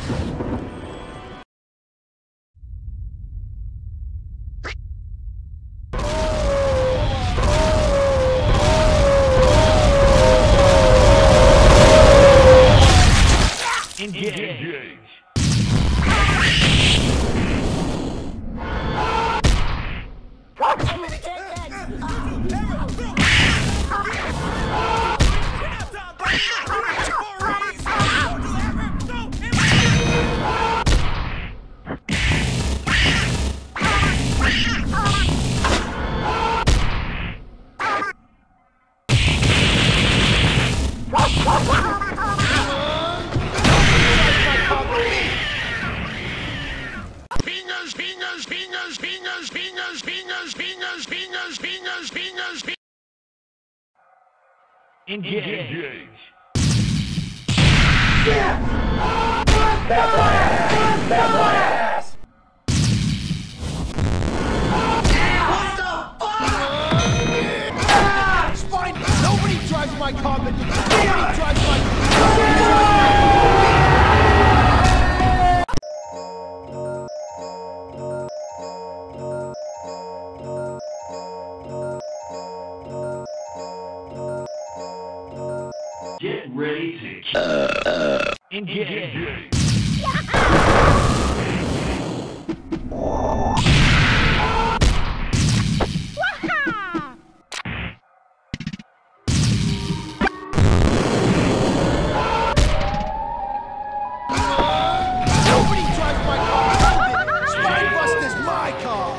Engage. Engage. Yeah! Blast! What the fuck? Spine! Nobody drives my car but you. Nobody drives my Get ready to kill. Engage. Nobody drives my car. Spinebuster's my car.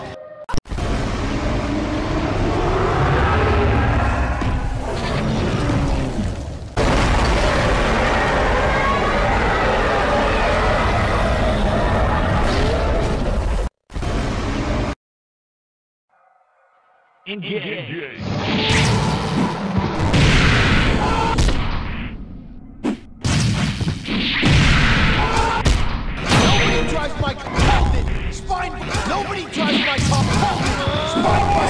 Engage. Nobody drives my car. Hold it. Spine. Nobody drives my car. Hold it. Spine.